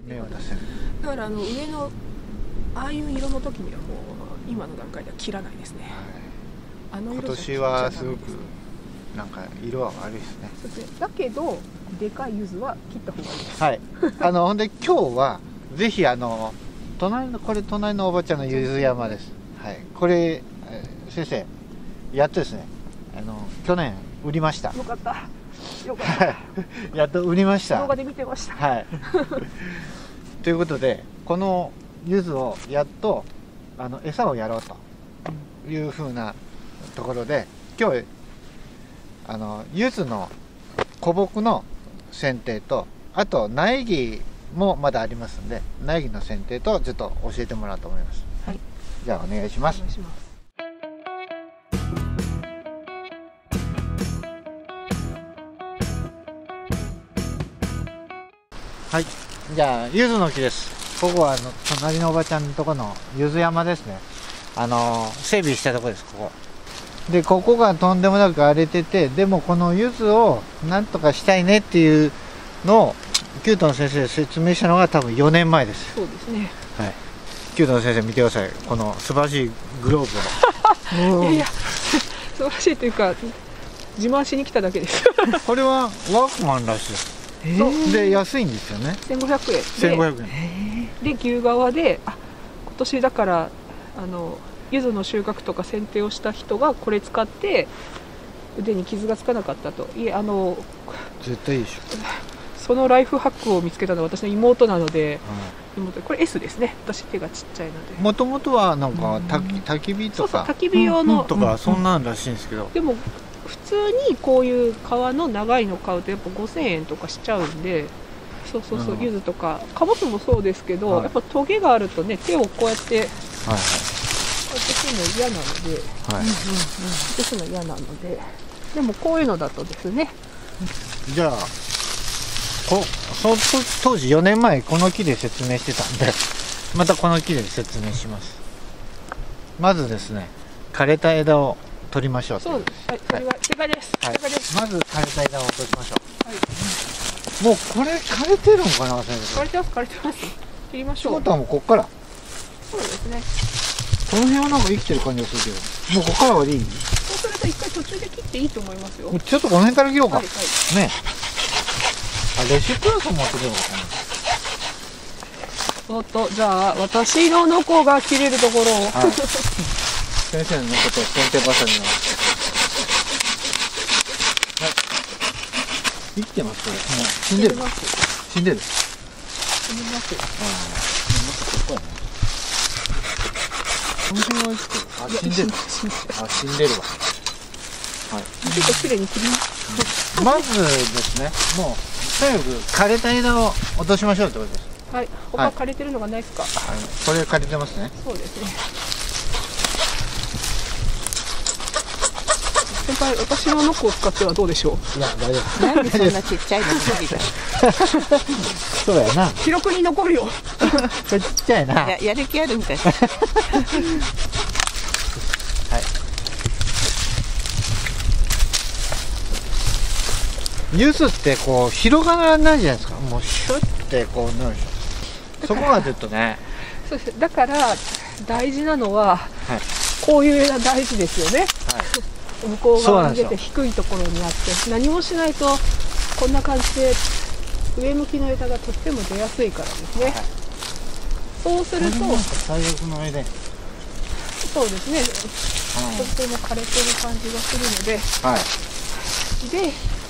芽を出せる。 だから上のああいう色の時にはもう今の段階では切らないですね、 はい、 あの色今年はすごくなんか色は悪いですね。 そうですね。だけどでかい柚子は切った方がいいです。 はい。ほんで今日はぜひ隣のおばちゃんの柚子山です。はい。これ先生やっとですね。去年売りました。 よかった。よかった。 やっと売りました。 動画で見てました。 はい。ということでこの柚子をやっと餌をやろうというふうなところで今日柚子の古木の剪定とあと苗木もまだありますんで苗木の剪定とちょっと教えてもらおうと思います。 はい。 じゃあお願いします。 お願いします。 はい。じゃあ柚子の木です。ここは隣のおばちゃんのところの柚子山ですね。整備したところです。ここでここがとんでもなく荒れてて、でもこの柚子をなんとかしたいねっていうのをキュートの先生が説明したのが多分4年前です。 そうですね。 はい。キュートの先生見てください。この素晴らしいグローブを。 いやいや素晴らしいというか自慢しに来ただけです。 これはワークマンらしいです。で安いんですよね。 1500円。 1500円。 で牛革で今年だから柚子の収穫とか剪定をした人がこれ使って腕に傷がつかなかったと。いえ絶対いいでしょ。 そのライフハックを見つけたのは私の妹なので、妹これ S ですね。私手がちっちゃいので。 もともとはなんか焚き火とか焚き火用のとかそんなんらしいんですけど、 でも普通にこういう革の長いの買うとやっぱ5000円とかしちゃうんで、そう柚子とかカボスもそうですけど、やっぱトゲがあるとね手をこうやって、するの嫌なので、するの嫌なので、でもこういうのだとですね。 じゃあ当時4年前この木で説明してたんでまたこの木で説明します。まずですね枯れた枝を取りましょう。 そうです。はい、それは正解です。正解です。 まず枯れた枝を取りましょう。はい。もうこれ枯れてるのかな先生。 枯れてます枯れてます。切りましょう。 ってことはもうこっから。 そうですね。 この辺はなんか生きてる感じがするけど、もうここからはでいい？ そうすると一回途中で切っていいと思いますよ。 ちょっとこの辺から切ろうか。 はいはい。 ね。レシプラス持ってくればかな。 じゃあ私のノコが切れるところを、 はい、先生のノコと剪定バサミの、はい、生きてますこれ。もう死んでる。死んでる。 死んでます。 ここやね。この辺は生きてる。死んでる。死んでるわ。はい。 結構綺麗に切ります。 まずですね、もうとにかく枯れた枝を落としましょうってことです。 はい。他枯れてるのがないですか。 これ枯れてますね。 そうですね。先輩、私のノコを使ってはどうでしょう。 いや大丈夫。 なんでそんなちっちゃいのが出てる。 そうやな。 記録に残るよ。 ちっちゃいな。 やる気あるみたい。はい。 柚子ってこう広がらないじゃないですか。もうシュッてこうなるでしょ。そこがちょっとね。 そうです。だから大事なのは、こういう枝大事ですよね。向こう側に出て低いところにあって何もしないとこんな感じで上向きの枝がとっても出やすいからですね。そうすると最悪の枝。 そうですね。とても枯れてる感じがするので。で。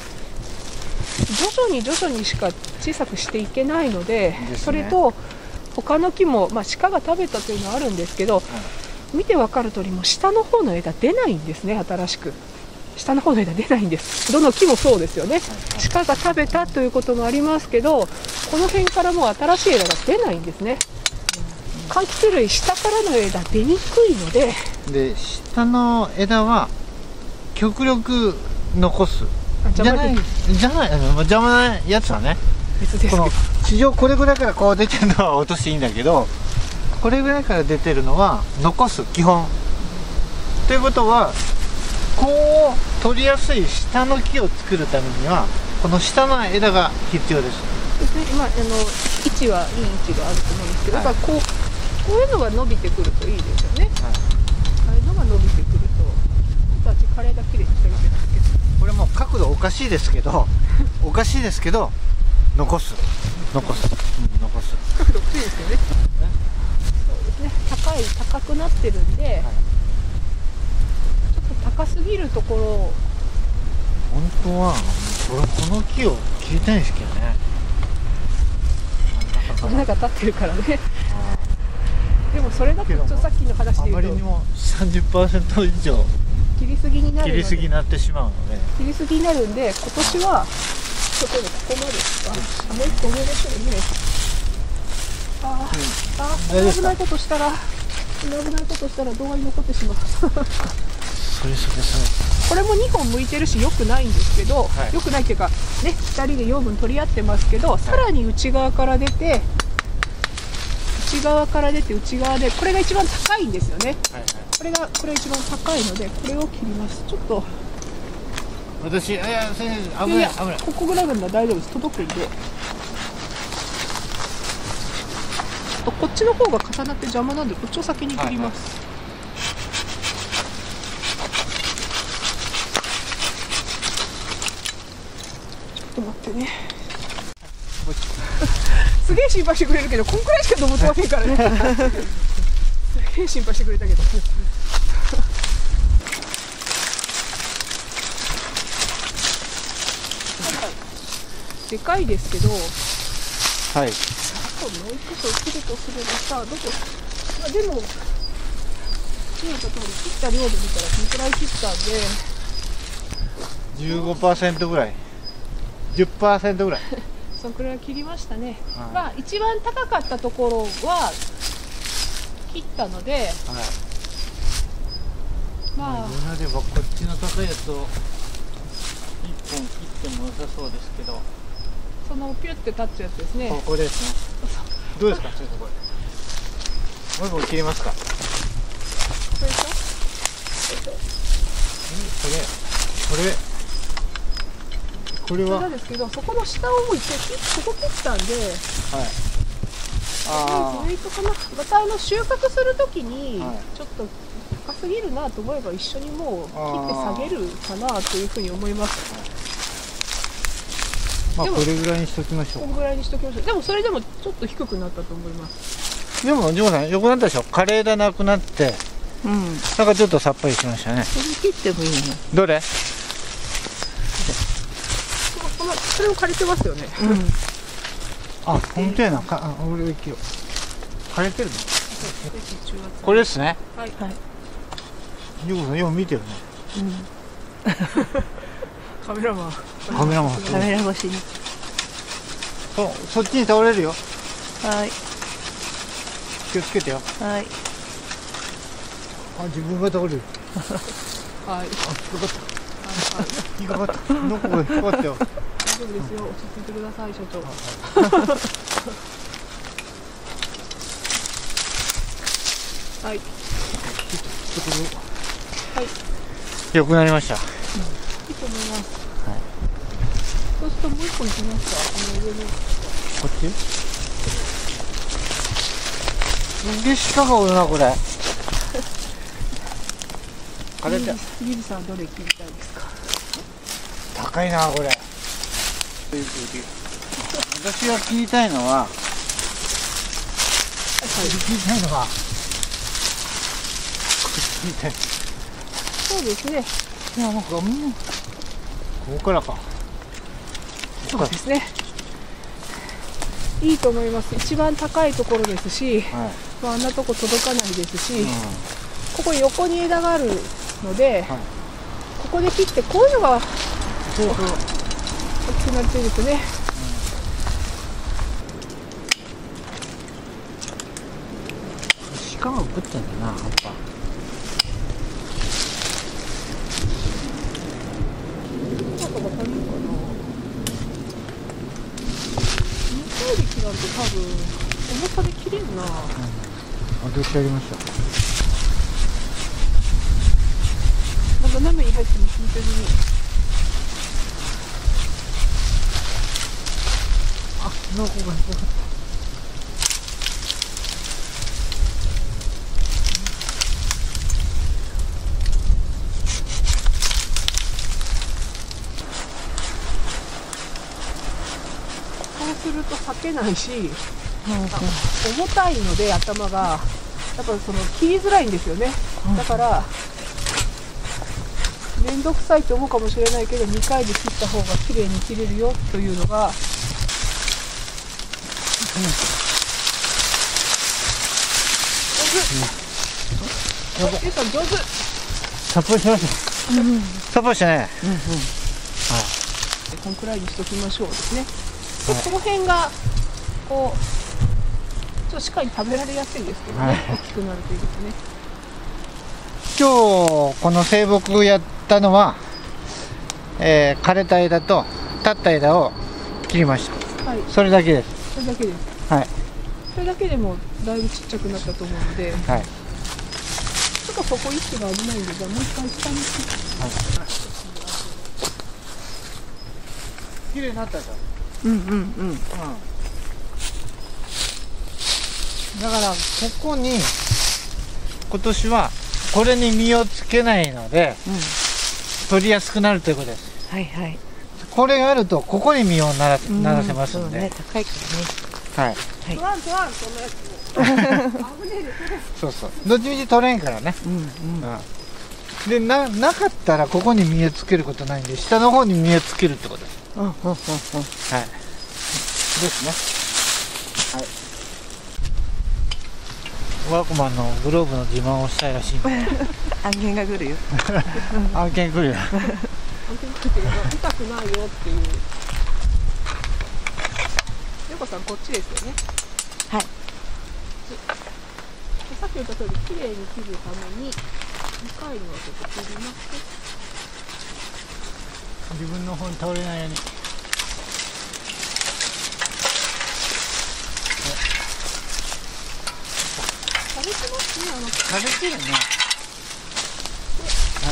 徐々にしか小さくしていけないので、それと他の木も、鹿が食べたというのはあるんですけど、見て分かる通りも下の方の枝出ないんですね。新しく下の方の枝出ないんです。どの木もそうですよね。鹿が食べたということもありますけど、この辺からもう新しい枝が出ないんですね。柑橘類下からの枝出にくいので、 下の枝は極力残す。邪魔なやつはね、この地上これぐらいからこう出てるのは落としていいんだけど、これぐらいから出てるのは残す基本。ということはこう取りやすい下の木を作るためにはこの下の枝が必要です。 ですね、今位置はいい位置があると思うんですけど、だからこういうのが伸びてくるといいですよね。ああいうのが伸びてくると、あとは枯れ枝きれいにしてるわけですけど、 これもう角度おかしいですけどおかしいですけど残す、 角度おかしいですよね。そうですね、高くなってるんで、ちょっと高すぎるところを本当はこの木を切りたいんですけどね。 なんか立ってるからね。でもそれだとちょっとさっきの話で言うとあまりにも 30% 以上切りすぎになるので、 切りすぎになってしまうので、 切りすぎになるんで、今年はちょっとここまでですか。もう一個上の人でね。こんな危ないことしたら動画に残ってしまう。 それこれも2本向いてるし良くないんですけど、良くないっていうかね、2人で養分取り合ってますけど、さらに内側から出て内側で、これが一番高いんですよね。これが一番高いので、これを切ります。ちょっと私、先生、危ない。 ここぐらいまでは大丈夫です。届くんで。こっちの方が重なって邪魔なんで、こっちを先に切ります。ちょっと待ってね。すげえ心配してくれるけど、こんくらいしか登ってませんからね。すげえ心配してくれたけど。でかいですけど、 はい。 あともう一箇所切るとすればさ、でも今言った通り切った量で見たらこのくらい切ったんで、 15% ぐらい、10% ぐらいそのくらい切りましたね。まあ一番高かったところは切ったので、まあ言うのではこっちの高いやつを1本切っても良さそうですけど、 そのピュッて立つやつですね。 ここですね。どうですか、先生、これ。もう一本切りますか。 これでしょ。 これは。 なんですけど、そこの下をもう一回ここ切ったんで。ウエイトかな。また収穫するときに、ちょっと高すぎるなと思えば一緒にもう切って下げるかなというふうに思います。 まあこれぐらいにしときましょう。 このぐらいにしときましょう。でもそれでもちょっと低くなったと思います。 でもジョーさん良くなったでしょ。枯れ枝なくなって、なんかちょっとさっぱりしましたね。 それ切ってもいいの。 どれ？ それも枯れてますよね。 あ、本当やな。俺切ろう。枯れてるの？これですね。 はい。 ジョーさんよく見てるね。 カメラマン越しに。 そっちに倒れるよ。 はい。 気をつけてよ。 はい。 自分が倒れる。 はい。 引っかかった。どこが引っかかったよ。 大丈夫ですよ。落ち着いてください、社長。はい。はい。 良くなりました。 いいと思います。そうするともう一個いきますか。この上に。 こっち？すげえ鹿がおるな、これ。枯れた。 ゆりさんはどれ切りたいですか。 高いな、これ。私が切りたいのは、 そうですね。 いや、なんかここからか。 そうですね。いいと思います。一番高いところですし、あんなとこ届かないですし、ここ横に枝があるので、ここで切ってこういうのが大きくなるといいですね。 鹿が食ってんだな、葉っぱ。 なんて多分重さで切れるな。 どうしてやりました。 斜めに入っても引いてるね。 のこがそうすると裂けないし、重たいので頭がやっぱその切りづらいんですよね。だから面倒くさいと思うかもしれないけど、2回で切った方が綺麗に切れるよというのが、上手。ゆうさん上手。 さっぱりしました。さっぱりしたね。 こんくらいにしときましょうですね。でこの辺がこうちょっとしっかり食べられやすいんですけどね、大きくなるといいですね。 今日この生木やったのは、枯れた枝と立った枝を切りました。 はい、 それだけです。 それだけです。 はい。 それだけでもだいぶちっちゃくなったと思うので、 はい。 ちょっとそこ位置が危ないんで、じゃあもう一回下に切って。 綺麗になったでしょ。だからここに今年はこれに実をつけないので、取りやすくなるということです。 はいはい。 これがあるとここに実をならせますので、 そうね、高いからね。 はい。 トランそんなやつも危ねえです。 そうそう。どっちみち取れんからね。でなかったらここに実をつけることないんで、下の方に実をつけるってことです。はい。ですね。はい。ワークマンのグローブの自慢をしたいらしいんで。 案件が来るよ。 案件来るよ。 痛くないよっていう。ゆうこさんこっちですよね。 はい。 さっき言った通り綺麗に切るために2回に分けて切ります。 自分の方に倒れないように。 枯れてますね、 枯れてるね。はい。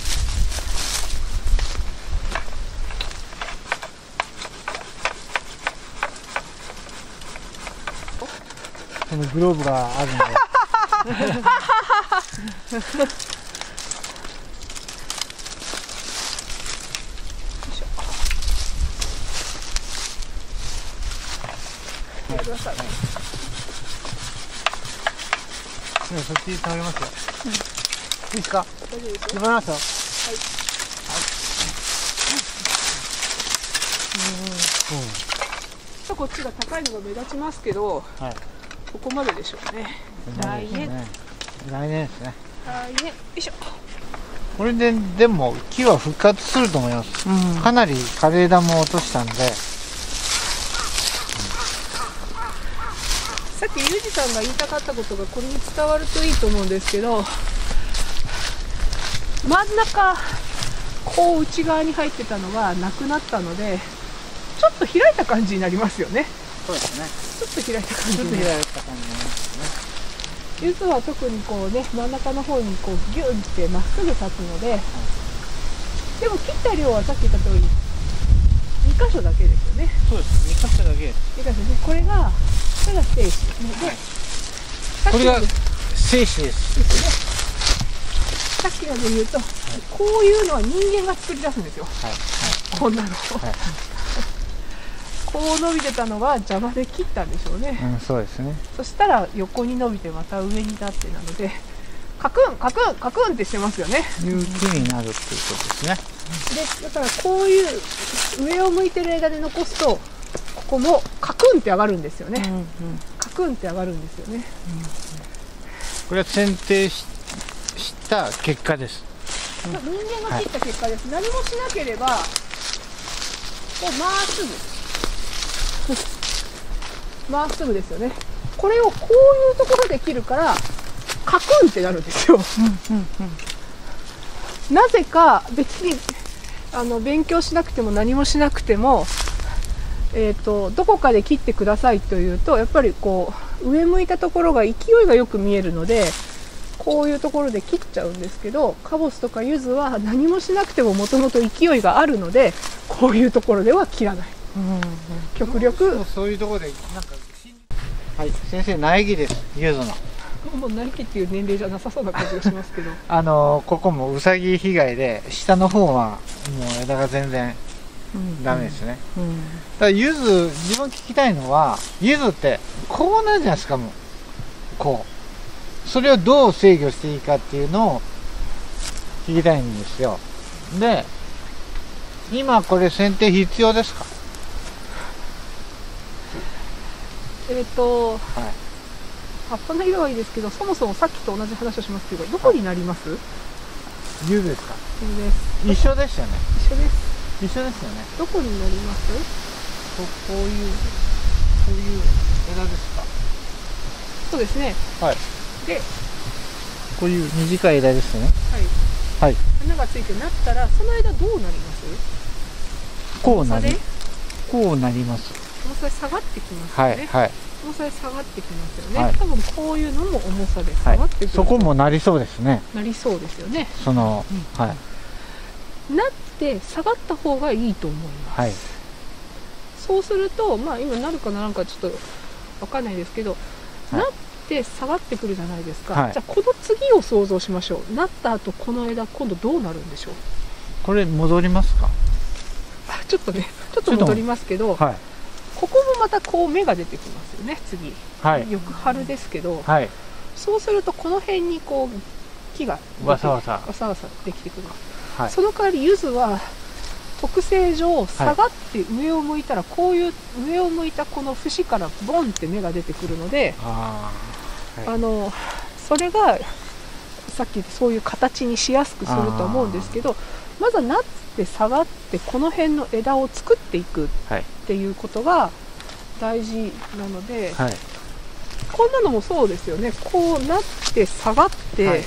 このグローブがあるので。 ください。 そっち倒れますよ。いいですか？ 大丈夫ですよ。 止まりますよ。 こっちが高いのが目立ちますけど、ここまででしょうね。来年ですね。 来年、よいしょ。 これででも木は復活すると思います。かなり枯れ枝も落としたんで。 さっきユージさんが言いたかったことがこれに伝わるといいと思うんですけど、真ん中こう内側に入ってたのがなくなったので、ちょっと開いた感じになりますよね。 そうですね。 ちょっと開いた感じになりますね。柚子は特にこうね、真ん中の方にこうギュンってまっすぐ立つので、でも切った量はさっき言った通り2箇所だけですよね。 そうです。2箇所だけ。 2箇所ね。これが精子ですね。で、 これが精子です。 さっきので言うと、こういうのは人間が作り出すんですよ。こんなの。こう伸びてたのが邪魔で切ったんでしょうね。 そうですね。 そしたら横に伸びてまた上になってなので、カクンカクンカクンってしてますよね。 いう木になるっていうことですね。 で、だからこういう上を向いてる枝で残すと、ここもカクンって上がるんですよね。カクンって上がるんですよね。 これは剪定した結果です。 人間が切った結果です。何もしなければ、こうまっすぐ。まっすぐですよね。これをこういうところで切るからカクンってなるんですよ。なぜか別に勉強しなくても何もしなくても、どこかで切ってくださいというと、やっぱりこう上向いたところが勢いがよく見えるので、こういうところで切っちゃうんですけど、カボスとかユズは何もしなくてももともと勢いがあるので、こういうところでは切らない。 極力そういうところでなんかはい、先生苗木です。柚子のもう苗木っていう年齢じゃなさそうな感じがしますけどここもウサギ被害で下の方はもう枝が全然ダメですね。ただ柚子、自分聞きたいのは柚子ってこうなるじゃないですか。もうこうそれをどう制御していいかっていうのを聞きたいんですよ。で今これ剪定必要ですか？ はい、葉っぱの色はいいですけど、そもそもさっきと同じ話をしますけど、どこになります？ 柚子ですか？ 柚子です。 一緒ですよね。 一緒です。 一緒ですよね。 どこになります？ こういう枝ですか？ そうですね。 はい。 で、 こういう短い枝ですね。 はい。 はい。 花がついてなったら、その枝どうなります？ こうなります。 重さで下がってきますよね。 はい。 重さで下がってきますよね。 はい、 多分こういうのも重さで下がってくる、 そこもなりそうですね。 なりそうですよね。 はい。 なって下がった方がいいと思います。 はい。 そうすると、まあ今なるかならんかちょっとわかんないですけど、なって下がってくるじゃないですか。じゃあこの次を想像しましょう。なった後この枝今度どうなるんでしょう。 これ戻りますか？ ちょっと戻りますけど。はい。ここもまたこう芽が出てきますよね、次。はい、翌春ですけど、はい、そうするとこの辺にこう木がわさわさできてくる、はい、その代わり柚子は特性上下がって上を向いたら、こういう上を向いたこの節からボンって芽が出てくるので、それがさっき言ったそういう形にしやすくすると思うんですけど、まずはなって下がってこの辺の枝を作っていくっていうことが大事なので、はい、こんなのもそうですよね。こうなって下がって、はいはい、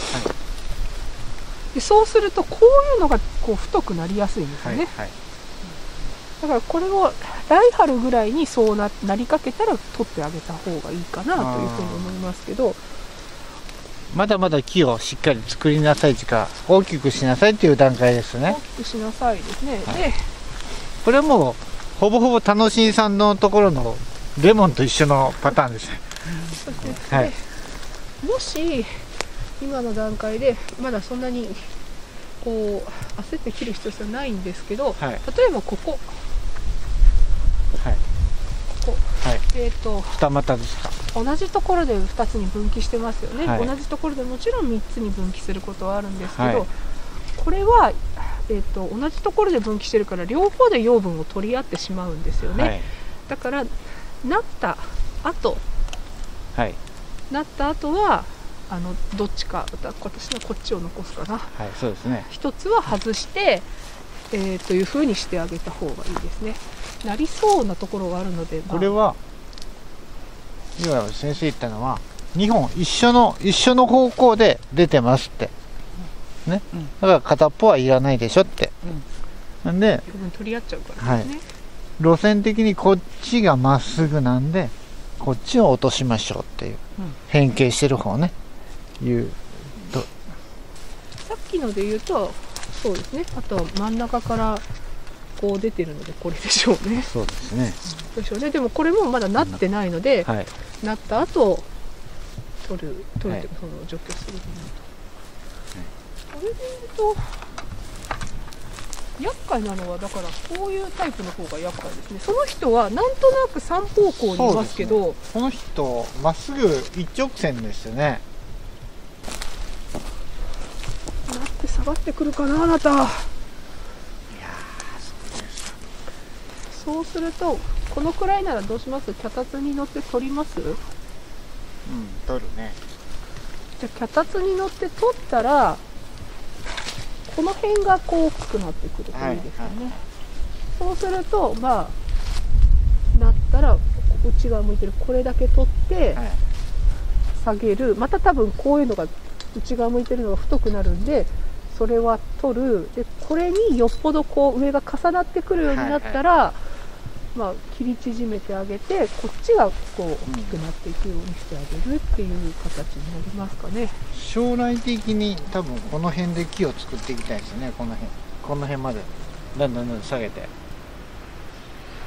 でそうするとこういうのがこう太くなりやすいんですよね、はいはい、だからこれを来春ぐらいにそう なりかけたら取ってあげた方がいいかなというふうに思いますけど、 まだまだ木をしっかり作りなさいというか大きくしなさいっていう段階ですね。 大きくしなさいですね、はい、でこれはもうほぼほぼ楽しんさんのところのレモンと一緒のパターンですね。 そうですね、はい、もし今の段階でまだそんなにこう焦って切る必要はないんですけど、はい、例えばここ、はい、ここ、はい、 二股ですか。 同じところで2つに分岐してますよね、はい、同じところでもちろん3つに分岐することはあるんですけど、はい、これは、同じところで分岐してるから両方で養分を取り合ってしまうんですよね、はい、だからなった後、はい、なった後はどっちか私はこっちを残すかな、はい、そうですね、一つは外して、というふうにしてあげた方がいいですね。なりそうなところがあるので、 これは今先生言ったのは2本一緒の方向で出てますってね、うん、だから片っぽはいらないでしょって、うん、なんで取り合っちゃうからですね、 はい、路線的にこっちがまっすぐなんでこっちを落としましょうっていう、うん、変形してる方ねいうとさっきので言うとそうですね。あとは真ん中からこう出てるのでこれでしょうね。 そうですね。 でしょうね。でもこれもまだなってないので、はい、なった後取るって、はい、その除去すると、はい、これで言うと厄介なのはだからこういうタイプの方が厄介ですね。その人はなんとなく3方向にいますけど、 この人まっすぐ一直線ですよね。 なって下がってくるかなあなた。いやそうするとこのくらいならどうします？脚立に乗って取ります？うん、 取るね。 じゃあ脚立に乗って取ったらこの辺がこう大きくなってくるといいですよね、はいはい、そうするとまあなったら内側向いてるこれだけ取って下げる、また多分こういうのが内側向いてるのが太くなるんでそれは取る。でこれによっぽどこう上が重なってくるようになったら、はいはい、まあ、切り縮めてあげてこっちがこう大きくなっていくようにしてあげるっていう形になりますかね。 将来的に多分この辺で木を作っていきたいですね。この辺までだんだん下げて、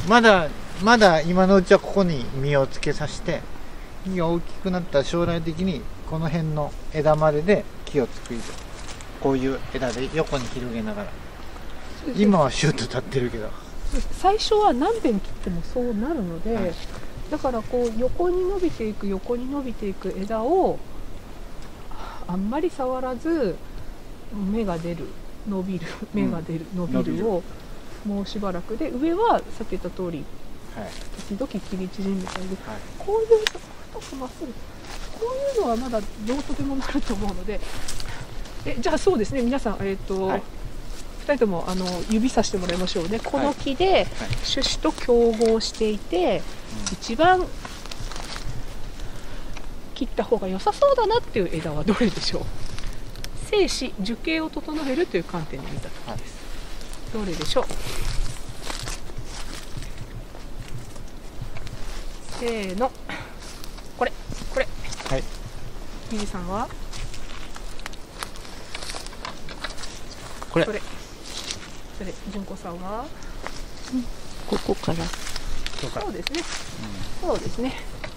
まだ今のうちはここに実をつけさせて、木が大きくなったら将来的にこの辺の枝までで木を作りたい。こういう枝で横に広げながら。今はシュッと立ってるけど、 最初は何遍切ってもそうなるので、 はい、 だからこう横に伸びていく枝をあんまり触らず、芽が出る伸びるをもうしばらくで、上はさっき言った通り、 はい、 時々切り縮めたりで、 はい、 こういう太くまっすぐこういうのはまだどうとでもなると思うので、じゃあそうですね、皆さん、はい、2人とも指さしてもらいましょうね。この木で種子と競合していて、一番切った方が良さそうだなっていう枝はどれでしょう。生枝樹形を整えるという観点で見た時です。どれでしょう。せーの、これ、 はい、 ゆりさんはこれ、 それ、純子さんはここから。 そうですね、そうですね。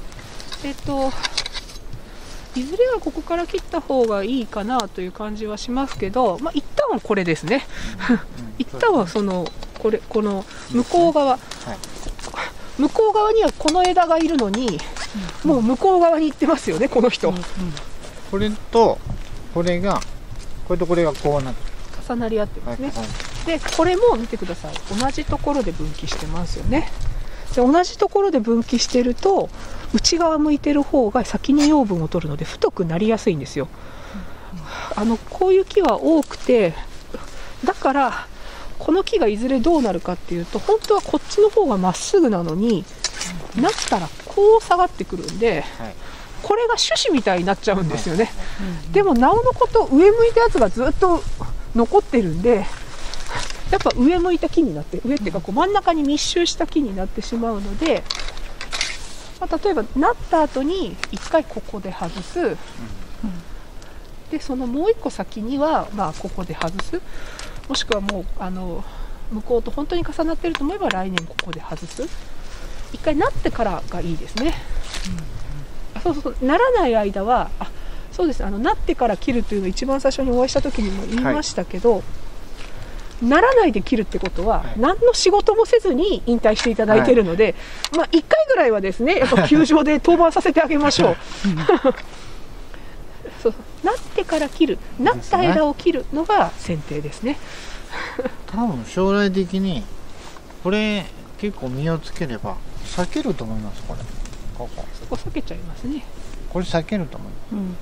いずれはここから切った方がいいかなという感じはしますけど、一旦はこれですね。一旦はこの向こう側、向こう側にはこの枝がいるのに、もう向こう側に行ってますよね、この人。 これとこれがこれがこうなって重なり合ってますね。 はい、 でこれも見てください、同じところで分岐してますよね。で同じところで分岐してると、内側向いてる方が先に養分を取るので太くなりやすいんですよ。こういう木は多くて、だからこの木がいずれどうなるかっていうと、本当はこっちの方がまっすぐなのに、なったらこう下がってくるんで、 はい、 これが種子みたいになっちゃうんですよね。でもなおのこと上向いたやつがずっと残ってるんで、やっぱ上向いた木になって、上っていうかこう真ん中に密集した木になってしまうので、例えばなった後に1回ここで外す、でそのもう1個先にはここで外す、もしくはもう向こうと本当に重なってると思えば来年ここで外す。1回なってからがいいですね。そうならない間は、そうです、なってから切るというのを一番最初にお会いした時にも言いましたけど、ならないで切るってことは、何の仕事もせずに引退していただいているので、1回ぐらいはですね、やっぱ球場で登板させてあげましょう。そう、なってから切る、なった枝を切るのが剪定ですね。 多分将来的にこれ結構実をつければ避けると思います。ここ避けちゃいますね。 これ避けると思います。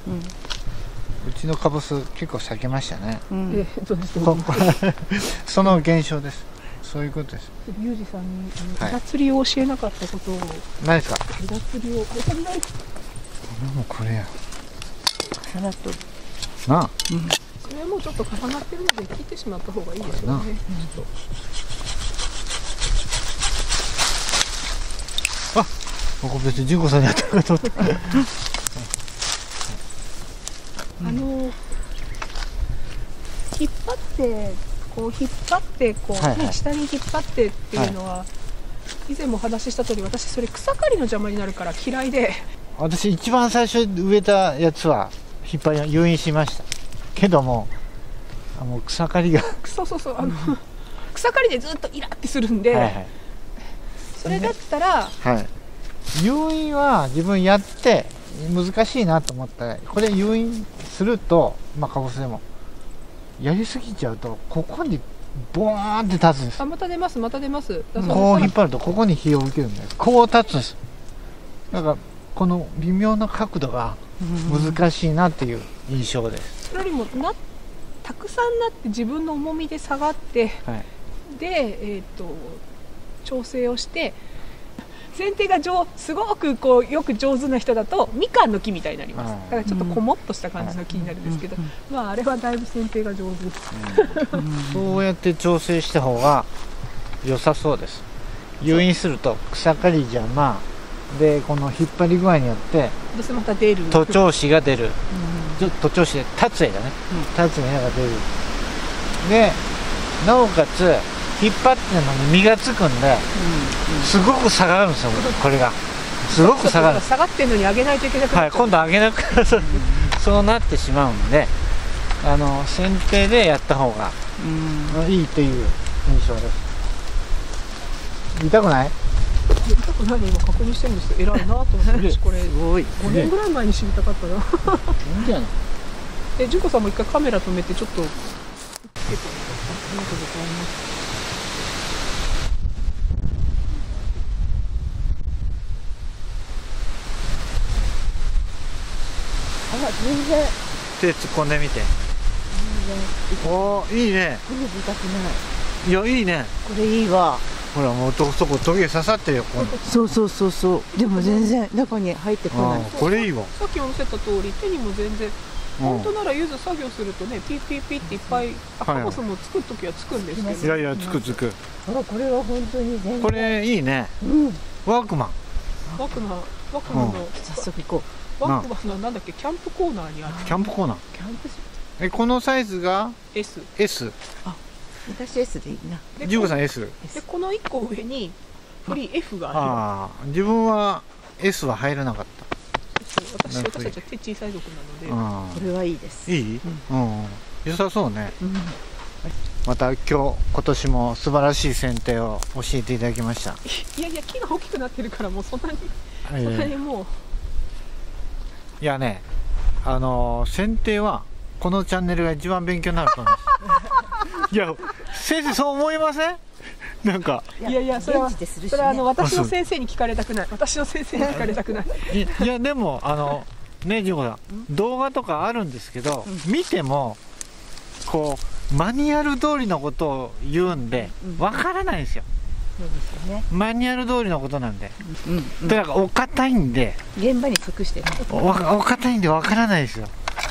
うちのカボス結構避けましたね。その現象です。そういうことです。 ユージさんに枝釣りを教えなかったことを。 何ですか。 枝釣りを。これもこれや。 重なっとる。 なあ。 それはもうちょっと重なってるので切ってしまった方がいいでしょうね。 ここ別に純子さんにやったかと思った。 引っ張って下に引っ張ってっていうのは、以前もお話しした通り、私それ草刈りの邪魔になるから嫌いで、 私一番最初に植えたやつは誘引しましたけども、草刈りがそう草刈りでずっとイラってするんで、それだったら、 誘引は自分やって難しいなと思ったら、これ誘引するとカボスでもやりすぎちゃうとここにボーンって立つんです。 また出ます。 こう引っ張るとここに火を受けるんです。こう立つんです。だからこの微妙な角度が難しいなっていう印象です。 それよりもたくさんなって自分の重みで下がって、で、調整をして、剪定がすごくよく上手な人だとみかんの木みたいになります。だからちょっとこもっとした感じの木になるんですけど、あれはだいぶ剪定が上手です。 そうやって調整した方が良さそうです。誘引すると草刈り邪魔で、この引っ張り具合によってどうせまた出る徒長枝が出る、徒長枝で立つ枝ね、立つ枝が出る。でなおかつ引っ張ってるのに実がつくんで、すごく下がるんですよ、これが。すごく下がる。 下がってるのに上げないといけなくなっちゃう。 はい、今度上げなくなる。そうなってしまうんで、剪定でやった方がいいという印象です。痛くない？ 痛くないね、今確認してるんですよ。偉いなと思って、私これ5年ぐらい前に知りたかったな。いいんじゃない？純子さんも一回カメラ止めてちょっと。ありがとうございます。 全然手突っ込んでみて。おお、いいね。 これ痛くない。 いや、いいね。 これいいわ。 ほら、もうそこトゲ刺さってるよ。 そうそうそうそう。でも全然中に入ってこない。 これいいわ。 さっきお見せた通り、手にも全然。本当なら柚子作業するとね、ピーピーピーっていっぱい赤マスも作るときはつくんですけど。 いやいや、つく。 これは本当に全然。 これいいね。ワークマン。 ワークマンの早速行こう。ワークマンのなんだっけ、キャンプコーナーにある。 キャンプコーナー。 キャンプ。 このサイズが S。 あ、私 S でいいな。 純子さん S。 でこの1個上にフリー F がある。 ああ、自分は S は入らなかった。 私たちは手小さい族なので、 これはいいです。 いい？良さそうね。また今年も素晴らしい剪定を教えていただきました。 いやいや、木が大きくなってるからもうそんなにもう。 いやね、剪定はこのチャンネルが一番勉強になると思います。いや、先生そう思いません？なんかいやそれは私の先生に聞かれたくない。私の先生に聞かれたくない。 いやでもね、純子さん、動画とかあるんですけど、見てもこうマニュアル通りのことを言うんでわからないんですよ。 そうですよね。 マニュアル通りのことなんで。だからお堅いんで。 現場に即してる。 お堅いんでわからないですよ。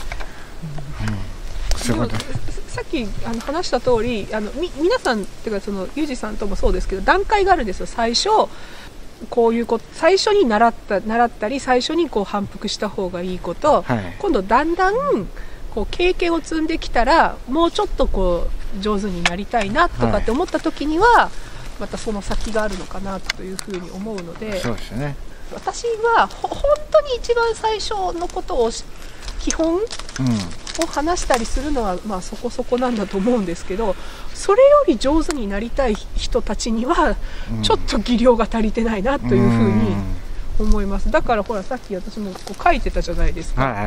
そういうこと。 さっき話した通り、皆さんっていうかユージさんともそうですけど、段階があるんですよ。最初こういうこと、最初に習ったり、最初にこう反復した方がいいこと、今度だんだんこう経験を積んできたら、もうちょっとこう上手になりたいなとかって思った時には、またその先があるのかなというふうに思うので、 そうですね。 私は本当に一番最初のことを基本を話したりするのはまあそこそこなんだと思うんですけど、それより上手になりたい人たちにはちょっと技量が足りてないなというふうに思います。だからほら、さっき私もこう書いてたじゃないですか。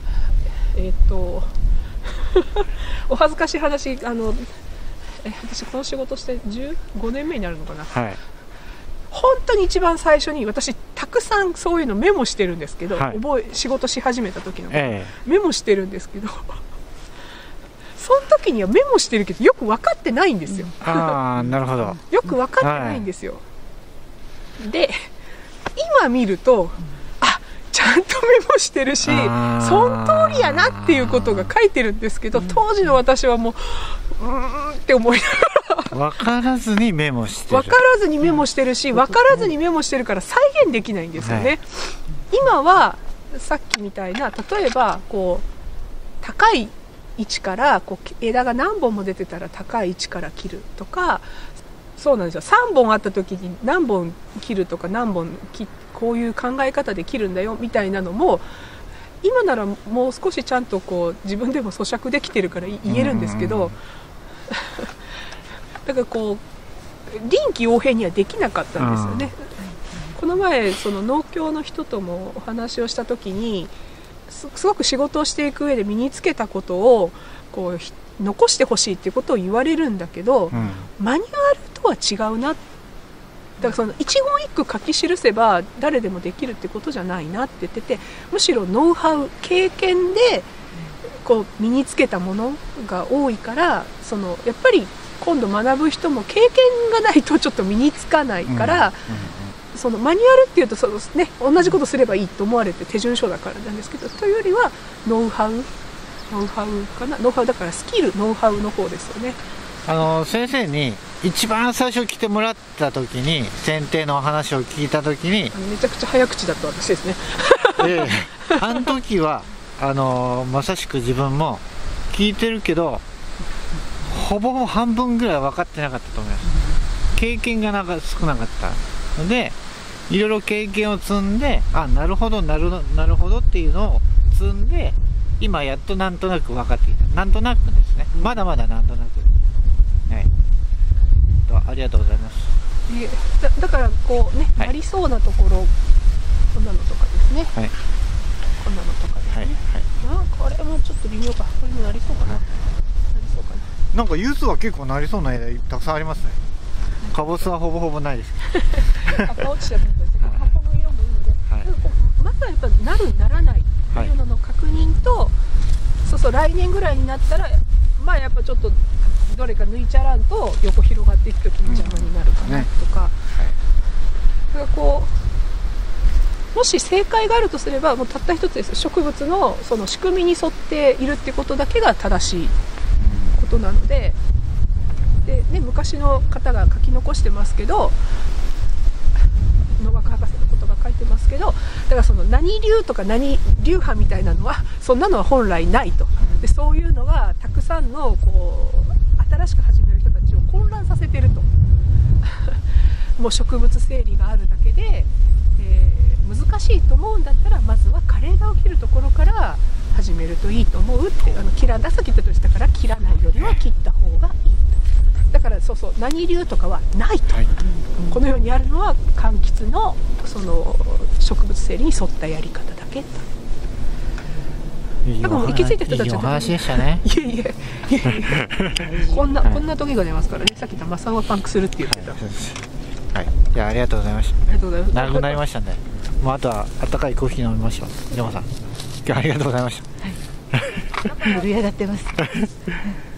お恥ずかしい話、私この仕事して15年目になるのかな。本当に一番最初に私たくさんそういうのメモしてるんですけど、仕事し始めた時のこと、メモしてるんですけど、その時にはメモしてるけどよく分かってないんですよ。 ああ、なるほど。 よく分かってないんですよ。で今見ると、あ、ちゃんとメモしてるし、その通りやなっていうことが書いてるんですけど、当時の私はもうって思いながら。 分からずにメモしてる。 分からずにメモしてるし、分からずにメモしてるから再現できないんですよね。今はさっきみたいな、例えばこう高い位置からこう枝が何本も出てたら高い位置から切るとか、そうなんですよ。3本あった時に何本切るとか、こういう考え方で切るんだよみたいなのも今ならもう少しちゃんとこう自分でも咀嚼できてるから言えるんですけど、だからこう臨機応変にはできなかったんですよね。この前その農協の人ともお話をした時に、すごく仕事をしていく上で身につけたことをこう残してほしいっていうことを言われるんだけど、マニュアルとは違うな。だからその一言一句書き記せば誰でもできるってことじゃないなって言ってて、むしろノウハウ、経験でこう身につけたものが多いから、やっぱり今度学ぶ人も経験がないとちょっと身につかないから、そのマニュアルっていうと同じことすればいいと思われて手順書だからなんですけど、というよりはノウハウかな。ノウハウだからスキル、ノウハウの方ですよね。 先生に一番最初来てもらった時に、剪定の話を聞いた時にめちゃくちゃ早口だった私ですね。 あの時はまさしく自分も聞いてるけどほぼほぼ半分ぐらい分かってなかったと思います。経験が少なかったので、いろいろ経験を積んで、あ、なるほどなるほどっていうのを積んで、今やっとなんとなく分かってきた。なんとなくですね、まだまだなんとなく、はい、ありがとうございます。 だからこうね、 はい、 なりそうなところ、こんなのとかですね、はい、こんなのとかですね、はいはい、これもちょっと微妙か、これもなりそうかな、なりそうかな。 なんか柚子は結構なりそうな枝たくさんありますね。かぼすはほぼほぼないですけど葉っぱ落ちちゃったんですけど、葉っぱの色もいいので、はい、まずはやっぱなるならないっていうのの確認と、はい、そうそう、来年ぐらいになったらまあやっぱちょっとどれか抜いちゃらんと横広がっていくときに邪魔になるかなとか、だからこうもし正解があるとすればもうたった一つです。植物のその仕組みに沿っているってことだけが正しいことなので、で、ね、昔の方が書き残してますけど、農学博士のことが書いてますけど、だからその何流とか何流派みたいなのはそんなのは本来ないと。でそういうのがたくさんのこう新しく始める人たちを混乱させてるともう植物整理があるだけで、難しいと思うんだったらまずは枯れ枝を切るところから始めるといいと思うって、さっき言ったとしたから切らないよりは切った方がいいと。だからそうそう、何流とかはないと、はい、このようにあるのは柑橘のその植物整理に沿ったやり方だけと。多分行き着いた人たちは、 いいお話でしたね。 いえこんな時が出ますからね。さっき言ったマサオはパンクするって言ってた。 はい、じゃあありがとうございました。 ありがとうございます。 長くなりましたんで、もうあとは温かいコーヒー飲みましょう。ジョマさん、今日はありがとうございました。 はい。盛り上がってます。